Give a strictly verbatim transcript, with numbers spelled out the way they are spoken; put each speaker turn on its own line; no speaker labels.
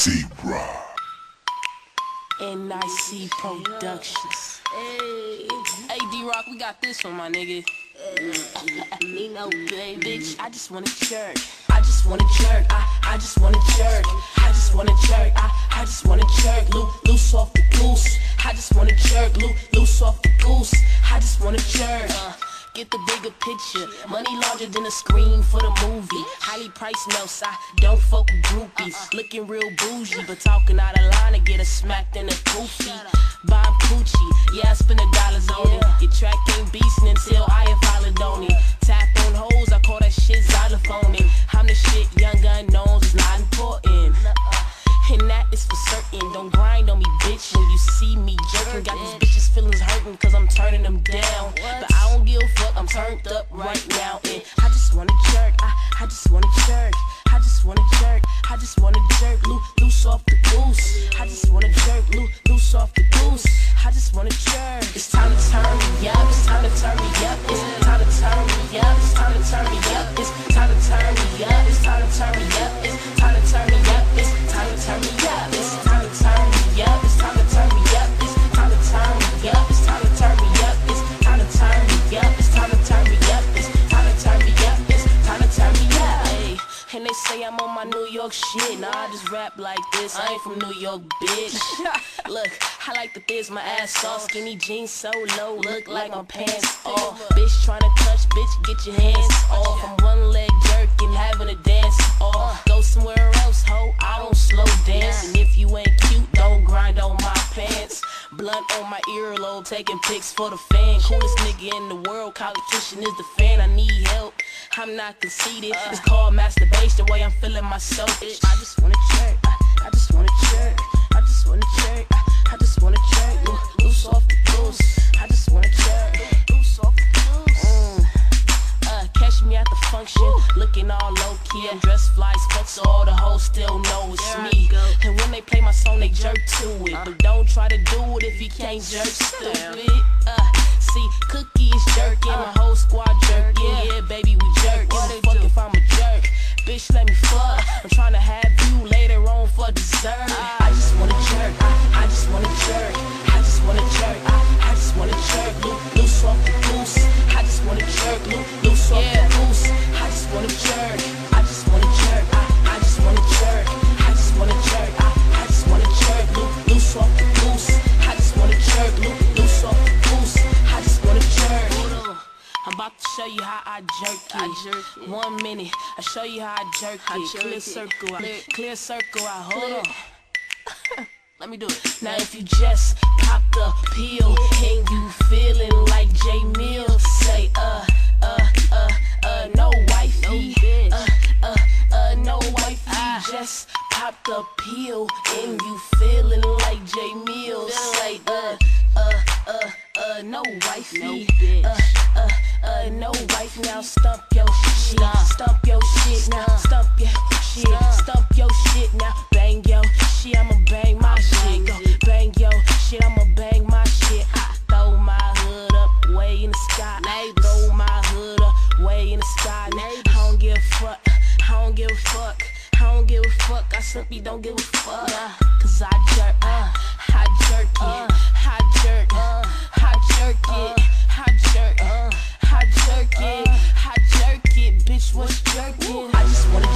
T-Rock.
N I C Productions. Hey, hey D-Rock, we got this one, my nigga. Nino, baby. Bitch, I just wanna jerk. I just wanna jerk. I, I just wanna jerk. I just wanna jerk. I, I just wanna jerk. Loo, loose off the goose. I just wanna jerk. Loo, loose off the goose. I just wanna jerk. Uh, Get the bigger picture. Money larger than a screen for the movie. Highly priced melts, I don't fuck with groupies. Looking real bougie, but talking out of line to get a smacked in the goofy. Bomb Coochie, yeah, I spend the dollars on it. Your track ain't beastin' until I have hollered on it. Tap on hoes, I call that shit xylophone. I'm the shit, younger unknowns is not important. And that is for certain. Don't grind on me, bitch, when you see me jerking. Got these bitches' feelings hurting cause I'm turning them down. But I don't give a fuck, I'm turned up right now. And I just wanna jerk, I, I just wanna jerk. I just wanna jerk, I just wanna jerk. Loo, loose off the goose. I just wanna jerk, loo, loose off the goose. I just wanna jerk. It's time to turn me up, it's time to turn me up. It's time to turn me up, it's time to turn me up. It's time to turn me up, it's time to turn me up. It's time to turn me up, it's time to turn me up. It's time to turn me up, it's time to turn me up. It's time to turn me up, it's time to turn me up. It's time to turn me up, it's time to turn me up. It's time to turn me up, it's time to turn me up. Hey, and they say I'm on my New York shit. Nah, I just rap like this. I ain't from New York, bitch. Look, I like to fizz my ass off. Skinny jeans so low, look like my pants off. Bitch tryna touch, bitch, get your hands off. I'm one leg jerking, having a dance off. Go somewhere else, ho, I don't slow dance. And if you ain't cute, don't grind on my pants. Blunt on my earlobe, taking pics for the fan. Coolest nigga in the world, competition is the fan. I need help, I'm not conceited. It's called masturbation, the way I'm feeling myself. I just wanna jerk, I, I just wanna jerk. I just wanna jerk, I, I just wanna jerk. Loo, loose off the goose. I just wanna jerk, loose off the goose. Mm. Uh, catch me at the function, looking all low key. I'm dressed fly as fuck, so all the hoes still know it's me. And when they play my song, they jerk to it. But don't try to do it if you can't jerk, stupid. Uh, see, Cookie is jerking, my whole squad jerking. Yeah, baby, we jerk. What the fuck if I'm a jerk? Bitch, let me fuck. I'm tryna have you later on for dessert. I just wanna jerk. I, I just wanna jerk. I just wanna jerk. I, I just wanna jerk. Loo, loose off the goose. I just wanna jerk. Loo, loose off the goose. I just wanna jerk. I just wanna jerk. I, I just wanna jerk. I just wanna jerk. I, I just wanna jerk. Loo, loose off the goose. I just wanna jerk. Loo, loose off the goose. I just wanna jerk. I'm about to show you how I jerk it. I jerk it. One minute, I show you how I jerk I it. Jerk clear it. circle out. Clear. clear circle out. Hold on. Let me do it. Now if you just pop the pill and you feeling like J Mill, say uh uh uh uh no wifey. Uh uh uh no wifey. Just pop the pill and you feeling like J Mill, say uh uh uh uh no wifey. Uh uh uh no wife. Now stump your shit. Stump your shit now. Stump your shit. Stump your shit now. Bang yo shit. I'ma bang my shit. Go bang yo shit. I'ma bang my shit. I throw my hood up way in the sky. Throw my hood up way in the sky. I don't give a fuck. I don't give a fuck. I don't give a fuck. I simply don't give a fuck. Cause I jerk. Uh, I jerk it. I jerk. Uh, I jerk it. I jerk. Uh, I jerk it. I jerk it. Bitch, what's jerking? I just wanna